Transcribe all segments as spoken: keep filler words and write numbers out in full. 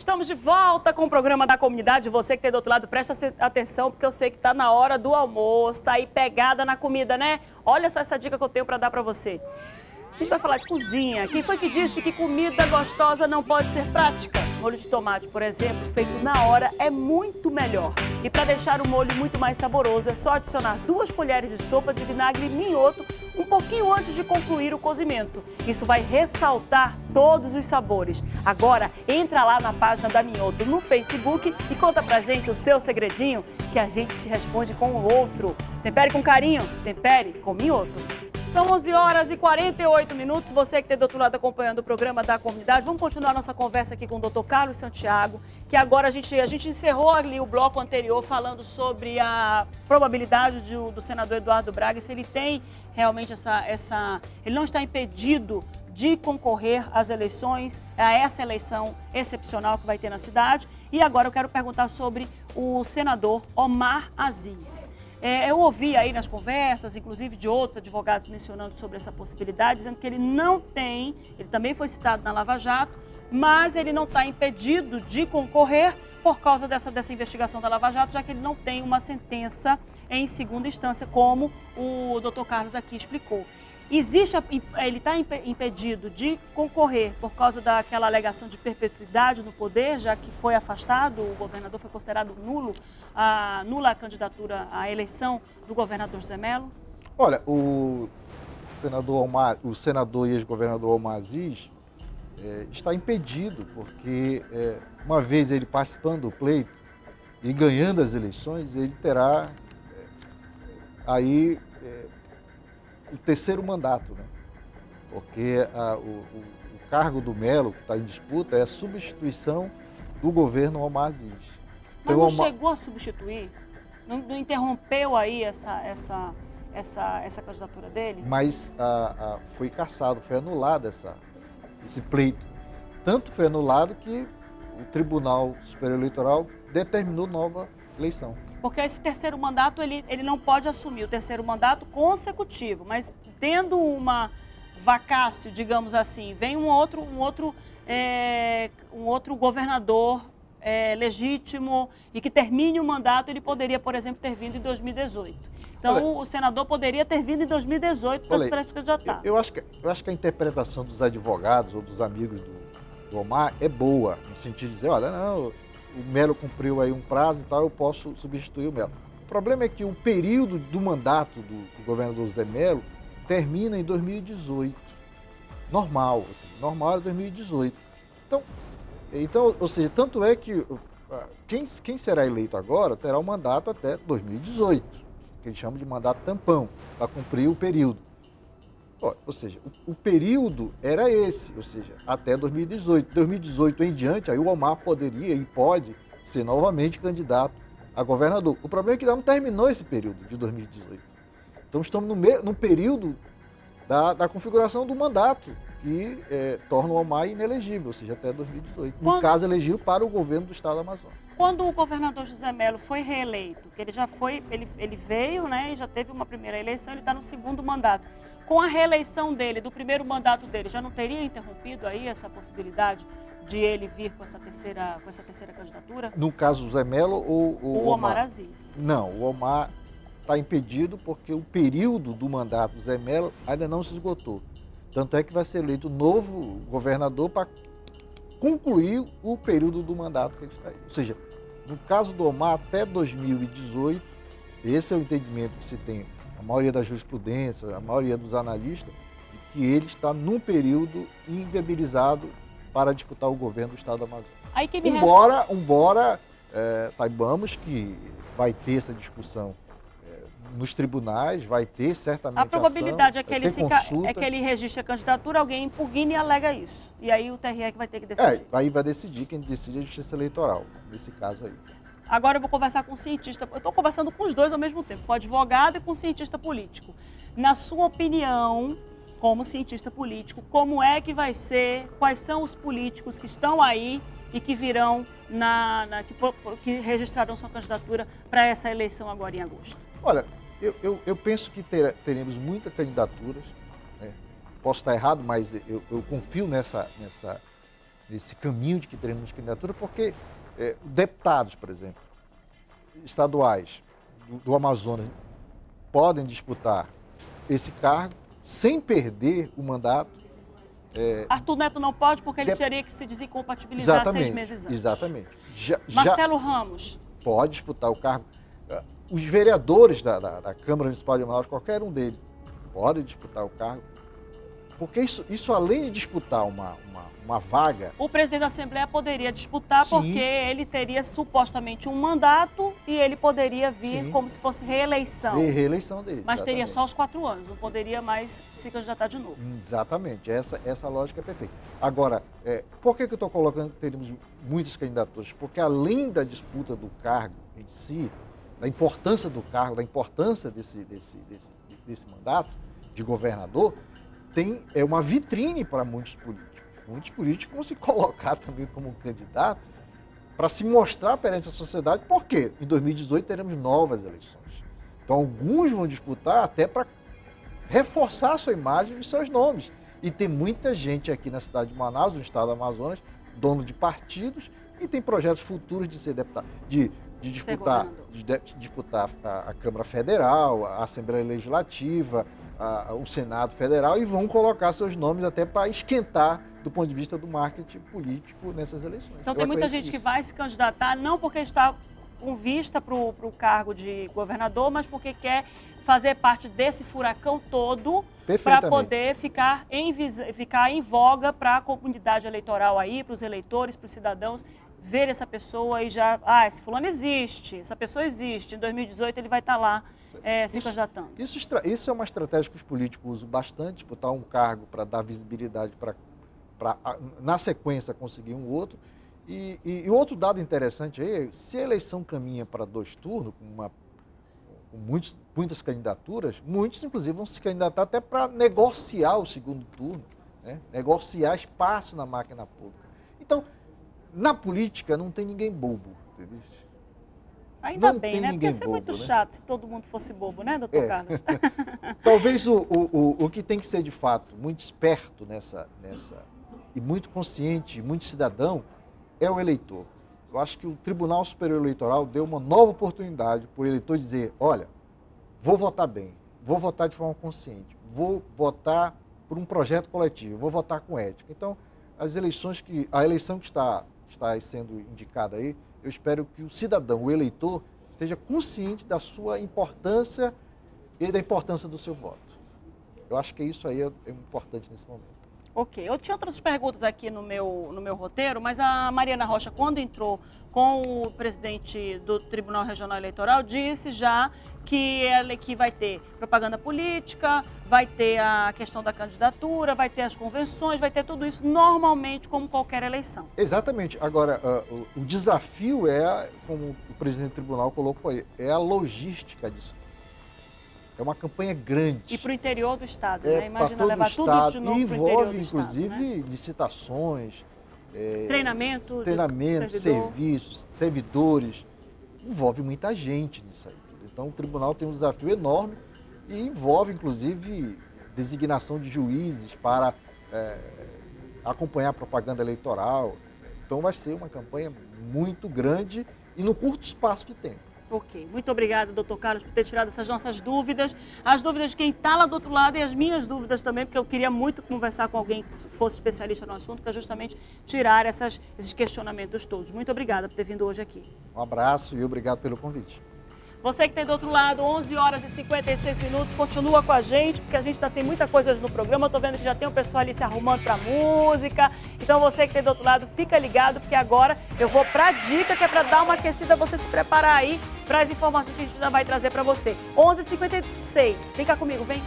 estamos de volta com o programa da comunidade. Você que tem do outro lado, presta atenção, porque eu sei que está na hora do almoço, está aí pegada na comida, né? Olha só essa dica que eu tenho para dar para você. A gente vai falar de cozinha. Quem foi que disse que comida gostosa não pode ser prática? Molho de tomate, por exemplo, feito na hora, é muito melhor. E para deixar o molho muito mais saboroso, é só adicionar duas colheres de sopa de vinagre minhoto um pouquinho antes de concluir o cozimento. Isso vai ressaltar todos os sabores. Agora, entra lá na página da Minhoto no Facebook e conta pra gente o seu segredinho, que a gente te responde com o outro. Tempere com carinho, tempere com Minhoto. São onze horas e quarenta e oito minutos. Você que tem do outro lado acompanhando o programa da comunidade, vamos continuar nossa conversa aqui com o doutor Carlos Santiago, que agora a gente, a gente encerrou ali o bloco anterior falando sobre a probabilidade de, do senador Eduardo Braga, se ele tem realmente essa, essa... ele não está impedido de concorrer às eleições, a essa eleição excepcional que vai ter na cidade. E agora eu quero perguntar sobre o senador Omar Aziz. É, eu ouvi aí nas conversas, inclusive de outros advogados mencionando sobre essa possibilidade, dizendo que ele não tem, ele também foi citado na Lava Jato, mas ele não está impedido de concorrer por causa dessa, dessa investigação da Lava Jato, já que ele não tem uma sentença em segunda instância, como o doutor Carlos aqui explicou. Existe, ele está impedido de concorrer por causa daquela alegação de perpetuidade no poder, já que foi afastado, o governador foi considerado nulo, a, nula a candidatura à eleição do governador José Mello? Olha, o senador, Omar, o senador e ex-governador Omar Aziz é, está impedido, porque é, uma vez ele participando do pleito e ganhando as eleições, ele terá é, aí... É, o terceiro mandato, né? Porque a, o, o, o cargo do Mello, que está em disputa, é a substituição do governo Omar Aziz. Mas então, não Omar... chegou a substituir? Não, não interrompeu aí essa, essa, essa, essa candidatura dele? Mas a, a, foi cassado, foi anulado essa, essa, esse pleito. Tanto foi anulado que o Tribunal Superior Eleitoral determinou nova eleição. Porque esse terceiro mandato, ele, ele não pode assumir o terceiro mandato consecutivo, mas tendo uma vacácio, digamos assim, vem um outro, um outro, é, um outro governador é, legítimo e que termine o mandato, ele poderia, por exemplo, ter vindo em dois mil e dezoito. Então, olha, o senador poderia ter vindo em dois mil e dezoito para se pré-candidatar. Eu, eu, acho que, eu acho que a interpretação dos advogados ou dos amigos do, do Omar é boa, no sentido de dizer, olha, não... o Mello cumpriu aí um prazo e tal, eu posso substituir o Mello. O problema é que o período do mandato do, do governador José Mello termina em dois mil e dezoito. Normal, assim, normal é dois mil e dezoito. Então, então, ou seja, tanto é que quem, quem será eleito agora terá um mandato até dois mil e dezoito, que eles chamam de mandato tampão, para cumprir o período. Ou seja, o, o período era esse, ou seja, até dois mil e dezoito. dois mil e dezoito em diante, aí o Omar poderia e pode ser novamente candidato a governador. O problema é que não terminou esse período de dois mil e dezoito. Então estamos no, me, no período da, da configuração do mandato, que é, torna o Omar inelegível, ou seja, até dois mil e dezoito. No Quando... caso, elegível para o governo do estado do Amazonas. Quando o governador José Mello foi reeleito, que ele já foi, ele, ele veio, né, e já teve uma primeira eleição, ele está no segundo mandato. Com a reeleição dele, do primeiro mandato dele, já não teria interrompido aí essa possibilidade de ele vir com essa terceira, com essa terceira candidatura? No caso do José Mello ou o, o Omar? Omar Aziz. Não, o Omar está impedido porque o período do mandato do José Mello ainda não se esgotou. Tanto é que vai ser eleito novo governador para concluir o período do mandato que ele está aí. Ou seja, no caso do Omar, até dois mil e dezoito, esse é o entendimento que se tem, a maioria da jurisprudência, a maioria dos analistas, de que ele está num período inviabilizado para disputar o governo do estado do Amazonas. Aí que me embora embora é, saibamos que vai ter essa discussão é, nos tribunais, vai ter certamente a probabilidade ação, é, que ele se é que ele registre a candidatura, alguém impugna e alega isso. E aí o T R E que vai ter que decidir. É, aí vai decidir, quem decide é a Justiça Eleitoral, nesse caso aí. Agora eu vou conversar com um cientista, eu estou conversando com os dois ao mesmo tempo, com o advogado e com o cientista político. Na sua opinião, como cientista político, como é que vai ser, quais são os políticos que estão aí e que virão, na, na que, que registrarão sua candidatura para essa eleição agora em agosto? Olha, eu, eu, eu penso que ter, teremos muitas candidaturas, né? Posso estar errado, mas eu, eu confio nessa, nessa, nesse caminho de que teremos candidatura, porque é, deputados, por exemplo, estaduais do, do Amazonas podem disputar esse cargo sem perder o mandato. É, Arthur Neto não pode porque ele de... teria que se desincompatibilizar exatamente, seis meses antes. Exatamente. Já, Marcelo já Ramos. pode disputar o cargo. Os vereadores da, da, da Câmara Municipal de Manaus, qualquer um deles, pode disputar o cargo. Porque isso, isso além de disputar uma, uma, uma vaga... O presidente da Assembleia poderia disputar. Sim. Porque ele teria supostamente um mandato e ele poderia vir Sim. como se fosse reeleição. E reeleição dele. Mas exatamente. Teria só os quatro anos, não poderia mais se candidatar de novo. Exatamente, essa, essa lógica é perfeita. Agora, é, por que, que eu estou colocando que teremos muitas candidaturas? Porque além da disputa do cargo em si, da importância do cargo, da importância desse, desse, desse, desse mandato de governador, tem é uma vitrine para muitos políticos. Muitos políticos vão se colocar também como candidato para se mostrar perante a sociedade, porque em dois mil e dezoito teremos novas eleições. Então, alguns vão disputar até para reforçar a sua imagem e seus nomes. E tem muita gente aqui na cidade de Manaus, no estado do Amazonas, dono de partidos, e tem projetos futuros de ser deputado, de, de disputar, de, de disputar a, a Câmara Federal, a Assembleia Legislativa, a, a, o Senado Federal, e vão colocar seus nomes até para esquentar do ponto de vista do marketing político nessas eleições. Então tem muita gente que vai se candidatar, não porque está com vista para o cargo de governador, mas porque quer fazer parte desse furacão todo para poder ficar em, ficar em voga para a comunidade eleitoral aí, para os eleitores, para os cidadãos, ver essa pessoa e já, ah, esse fulano existe, essa pessoa existe, em dois mil e dezoito ele vai estar lá é, se isso, candidatando. Isso, isso é uma estratégia que os políticos usam bastante, disputar um cargo para dar visibilidade para, para, na sequência, conseguir um outro. E, e, e outro dado interessante aí, se a eleição caminha para dois turnos, com, uma, com muitos, muitas candidaturas, muitos, inclusive, vão se candidatar até para negociar o segundo turno, né? Negociar espaço na máquina pública. Então, na política não tem ninguém bobo, entendeu? Ainda não bem, né? Porque ia ser bobo, muito né? chato se todo mundo fosse bobo, né, doutor é. Carlos? Talvez o, o, o, o que tem que ser, de fato, muito esperto nessa, nessa, e muito consciente, muito cidadão, é o eleitor. Eu acho que o Tribunal Superior Eleitoral deu uma nova oportunidade para o eleitor dizer, olha, vou votar bem, vou votar de forma consciente, vou votar por um projeto coletivo, vou votar com ética. Então, as eleições que, a eleição que está, está sendo indicada aí, eu espero que o cidadão, o eleitor, esteja consciente da sua importância e da importância do seu voto. Eu acho que isso aí é, é importante nesse momento. Ok, eu tinha outras perguntas aqui no meu, no meu roteiro, mas a Mariana Rocha, quando entrou com o presidente do Tribunal Regional Eleitoral, disse já que, ela, que vai ter propaganda política, vai ter a questão da candidatura, vai ter as convenções, vai ter tudo isso normalmente como qualquer eleição. Exatamente. Agora, uh, o, o desafio é, como o presidente do tribunal colocou aí, é a logística disso. É uma campanha grande. E para o interior do estado, é, né? Imagina levar tudo estado, isso de novo para o interior do estado. Envolve, inclusive, né? licitações, é, treinamento, treinamento servidor. serviços, servidores. Envolve muita gente nisso aí. Então, o tribunal tem um desafio enorme e envolve, inclusive, designação de juízes para é, acompanhar a propaganda eleitoral. Então, vai ser uma campanha muito grande e no curto espaço de tempo. Ok, muito obrigada, doutor Carlos, por ter tirado essas nossas dúvidas, as dúvidas de quem está lá do outro lado e as minhas dúvidas também, porque eu queria muito conversar com alguém que fosse especialista no assunto para justamente tirar essas, esses questionamentos todos. Muito obrigada por ter vindo hoje aqui. Um abraço e obrigado pelo convite. Você que tem do outro lado, onze horas e cinquenta e seis minutos, continua com a gente, porque a gente ainda tem muita coisa hoje no programa. Eu tô vendo que já tem o pessoal ali se arrumando pra música. Então você que tem do outro lado, fica ligado, porque agora eu vou pra dica, que é pra dar uma aquecida, você se preparar aí para as informações que a gente ainda vai trazer pra você. onze e cinquenta e seis, vem cá comigo, vem.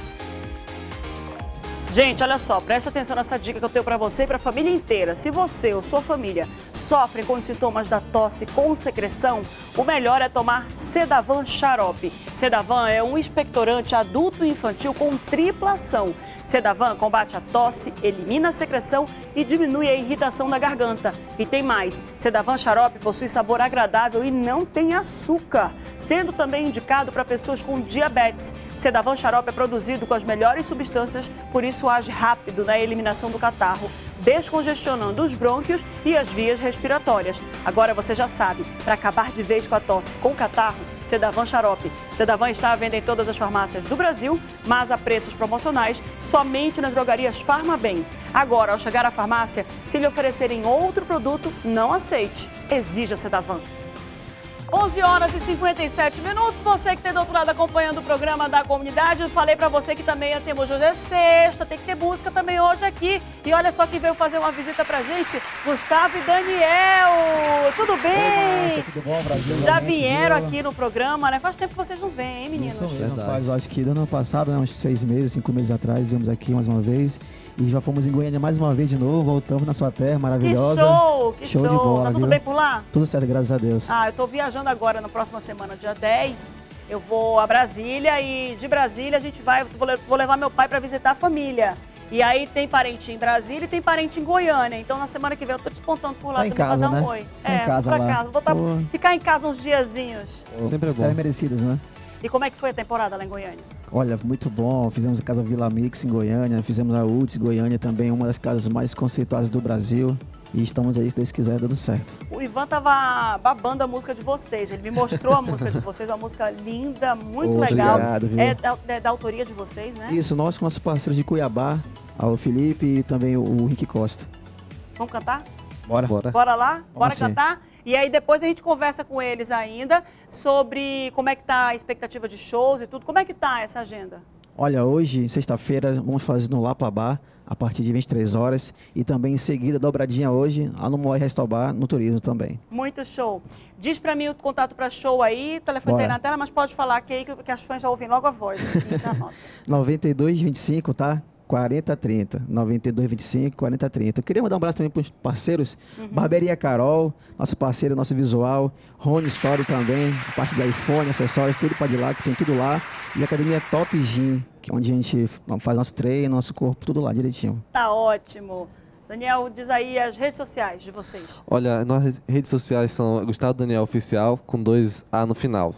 Gente, olha só, presta atenção nessa dica que eu tenho para você e para a família inteira. Se você ou sua família sofrem com os sintomas da tosse com secreção, o melhor é tomar Sedavan Xarope. Sedavan é um expectorante adulto e infantil com tripla ação. Sedavan combate a tosse, elimina a secreção e diminui a irritação da garganta. E tem mais, Sedavan Xarope possui sabor agradável e não tem açúcar, sendo também indicado para pessoas com diabetes. Sedavan Xarope é produzido com as melhores substâncias, por isso age rápido na eliminação do catarro. descongestionando os brônquios e as vias respiratórias. Agora você já sabe, para acabar de vez com a tosse com catarro, Cedavan Xarope. Cedavan está à venda em todas as farmácias do Brasil, mas a preços promocionais somente nas drogarias Farmabem. Agora, ao chegar à farmácia, se lhe oferecerem outro produto, não aceite. Exija Cedavan. onze horas e cinquenta e sete minutos, você que tem do outro lado acompanhando o programa da comunidade, eu falei pra você que também temos hoje é sexta, tem que ter música também hoje aqui. E olha só quem veio fazer uma visita pra gente, Gustavo e Daniel. Tudo bem? Oi, tudo bom, Brasil? Já vieram aqui no programa, né? Faz tempo que vocês não vêm, hein, meninos? Isso mesmo, faz, acho que do ano passado, né, uns seis meses, cinco meses atrás, viemos aqui mais uma vez. E já fomos em Goiânia mais uma vez de novo, voltamos na sua terra maravilhosa. Que show, que show. Show de bola, Tá tudo viu? bem por lá? Tudo certo, graças a Deus. Ah, eu tô viajando agora, na próxima semana, dia dez. Eu vou a Brasília e de Brasília a gente vai, vou levar meu pai para visitar a família. E aí tem parente em Brasília e tem parente em Goiânia. Então na semana que vem eu tô despontando por lá Tá em também casa, fazer um né? oi. Tá é, em casa vou pra lá. casa. Vou tá, Pô. ficar em casa uns diazinhos. Sempre é bom. É merecidas, né? E como é que foi a temporada lá em Goiânia? Olha, muito bom. Fizemos a Casa Vila Mix em Goiânia, fizemos a U T S Goiânia também, uma das casas mais conceituadas do Brasil. E estamos aí, se Deus quiser, dando certo. O Ivan tava babando a música de vocês. Ele me mostrou a música de vocês, uma música linda, muito Ô, legal. obrigado, viu? É da, é da autoria de vocês, né? Isso, nós com nossos parceiros de Cuiabá, o Felipe e também o, o Rick Costa. Vamos cantar? Bora. Bora. Bora lá? Bora sim. cantar? E aí depois a gente conversa com eles ainda sobre como é que tá a expectativa de shows e tudo. Como é que tá essa agenda? Olha, hoje, sexta-feira, vamos fazer no Lapa Bar, a partir de vinte e três horas. E também em seguida, dobradinha hoje, lá no Moai Restobar, no turismo também. Muito show. Diz pra mim o contato pra show aí, o telefone tá aí na tela, mas pode falar que aí que, que as fãs já ouvem logo a voz. Assim, já anota. noventa e dois, vinte e cinco, tá? quarenta, trinta. noventa e dois, vinte e cinco, quarenta, trinta. Eu queria mandar um abraço também para os parceiros. Uhum. Barbearia Carol, nosso parceiro, nosso visual. Rony Story também, a parte de iPhone, acessórios, tudo para de lá, que tem tudo lá. E a Academia Top Gym, que é onde a gente faz nosso treino, nosso corpo, tudo lá direitinho. Tá ótimo. Daniel, diz aí as redes sociais de vocês. Olha, nossas redes sociais são Gustavo Daniel Oficial, com dois A no final.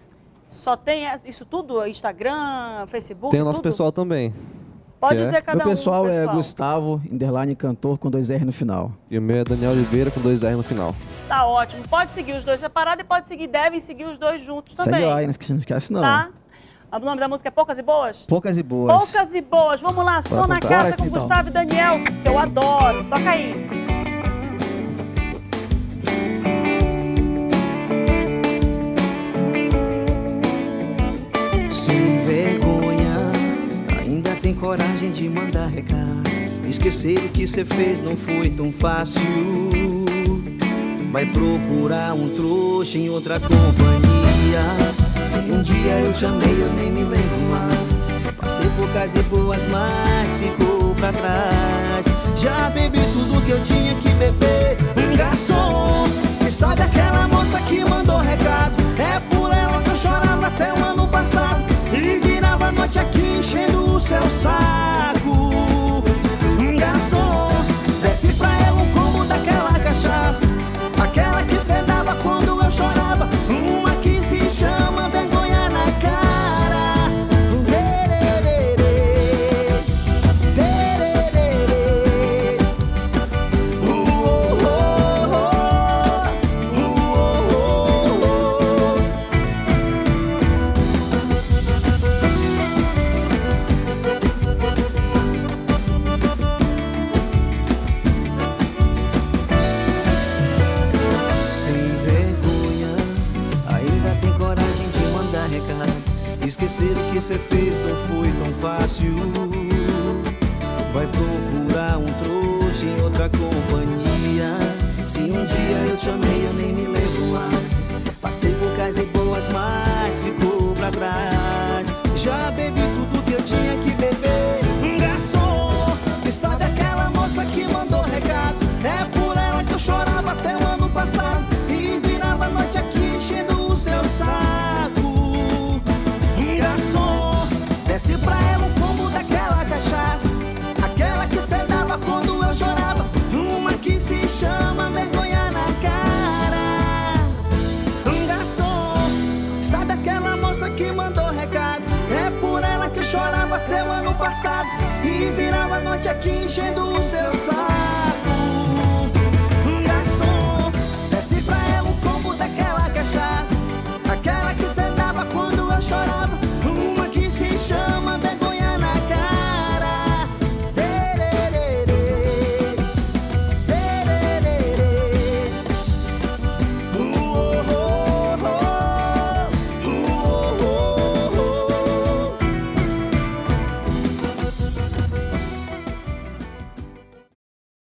Só tem isso tudo? Instagram, Facebook? Tem o nosso tudo? pessoal também. Pode que dizer é? cada Meu pessoal, um. é Gustavo, underline cantor, com dois R no final. E o meu é Daniel Oliveira, com dois R no final. Tá ótimo. Pode seguir os dois separados e pode seguir, devem seguir os dois juntos também. Segue lá, não esquece não. Tá? O nome da música é Poucas e Boas? Poucas e Boas. Poucas e Boas. Vamos lá, som na casa aqui, com então. Gustavo e Daniel, que eu adoro. Toca aí. Sem vergonha, ainda tem coragem de mandar recado. Esquecer o que cê fez não foi tão fácil. Vai procurar um trouxa em outra companhia. Se um dia eu chamei, eu nem me lembro mais. Passei poucas e boas, mas ficou pra trás. Já bebi tudo que eu tinha que beber. Um garçom, que sabe aquela moça que mandou recado? É por ela que eu chorava até o ano passado. E virava a noite aqui enchendo o seu saco. Um garçom, desce pra ela um combo daquela cachaça, aquela que cê dava quando eu chorava. Uma que se chama vergonha na cara. Tererê, tererê. Uh, oh, oh, oh. Uh, oh, oh, oh. Sem vergonha, ainda tem coragem de mandar recado. Esquecer o que cê fez não foi tão fácil. Vai procurar um trouxa em outra companhia. Se um dia eu te amei, eu nem me lembro mais. Passei poucas e boas, mas ficou pra trás. Já bebi tudo que eu tinha que beber. Um garçom, que sabe aquela moça que mandou recado? É por ela que eu chorava até o ano passado. E virava a noite aqui enchendo o seu saco. Um garçom, desce pra ela um combo daquela cachaça, aquela que cê dava quando eu chorava. Uma que se chama vergonha na cara. Um garçom, sabe aquela moça que mandou recado? É por ela que eu chorava até o ano passado. E virava a noite aqui enchendo o seu